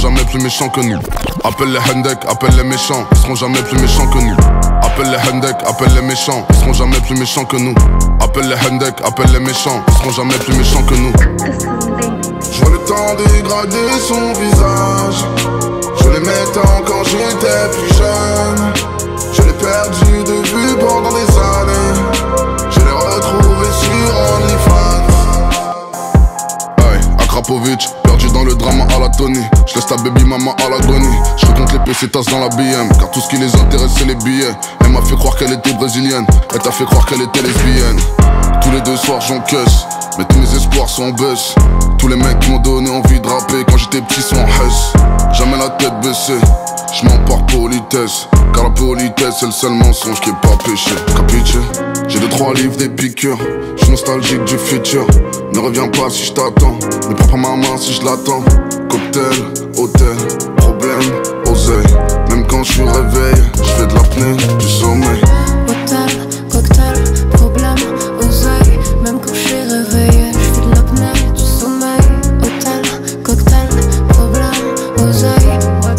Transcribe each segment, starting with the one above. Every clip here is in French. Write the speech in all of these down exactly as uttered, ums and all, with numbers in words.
jamais plus méchants que nous. Appelle les Hendek, appelle les méchants, ils seront jamais plus méchants que nous. Appelle les Hendek, appelle les méchants, ils seront jamais plus méchants que nous. Appelle les Hendek, appelle les méchants, ils seront jamais plus méchants que nous. Je vois le temps dégrader son visage. Je l'aimais tant quand j'étais plus jeune. Je l'ai perdu de vue pendant des années. Je l'ai retrouvé sur OnlyFans. Hey, Akrapovic, perdu dans le drama à la Tony. Je laisse ta baby maman à l'agonie. Je compte les pesetas dans la B M, car tout ce qui les intéresse c'est les billets. Elle m'a fait croire qu'elle était brésilienne, elle t'a fait croire qu'elle était lesbienne. Tous les deux soirs j'encaisse, mais tous mes espoirs sont en baisse. Tous les mecs qui m'ont donné envie de rapper quand j'étais petit sont en hesse. Jamais la tête baissée, je m'en par politesse. Car la politesse c'est le seul mensonge qui est pas péché. Capiche? J'ai deux trois livres, des piqûres. J'suis nostalgique du futur. Ne reviens pas si je t'attends. Ne prends pas ma main si je l'attends. Cocktail, hôtel, problème, oseille. Même quand je suis réveillé, je fais de l'apnée, du sommeil. Hôtel, cocktail, problème, oseille. Même quand je suis réveillé, je fais de l'apnée, du sommeil. Hôtel, cocktail, problème, oseille.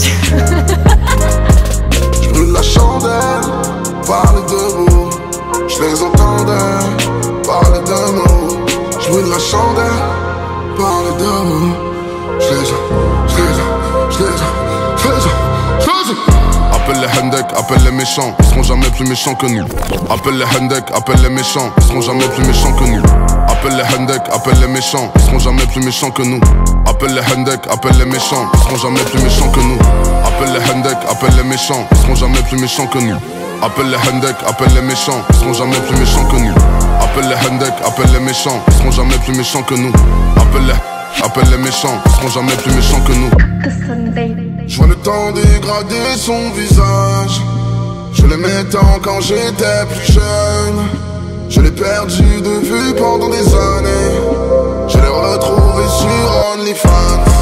Je brûle la chandelle, parler de vous. Je les entendais, parler de nous. Je brûle la chandelle, parler de vous. Je les ai, je les ai, je les ai, je les ai, je les ai. Appelle les Hendek, appelle les méchants, ils seront jamais plus méchants que nous. Appelle les Hendek, appelle les méchants, ils seront jamais plus méchants que nous. Appelle les Hendek, appelle les méchants, ils seront jamais plus méchants que nous. Appelle les Hendek, appelle les méchants, ils seront jamais plus méchants que nous. Appelle les Hendek, appelle les méchants, ils seront jamais plus méchants que nous. Appelle les Hendek, appelle les méchants, ils seront jamais plus méchants que nous. Appelle les Hendek, appelle les méchants, ils seront jamais plus méchants que nous. Appelle les, appelle les méchants, ils seront jamais plus méchants que nous. Je vois le temps dégrader son visage. Je l'aimais tant quand j'étais plus jeune. Je l'ai perdu de vue pendant des années. Je l'ai retrouvé sur OnlyFans.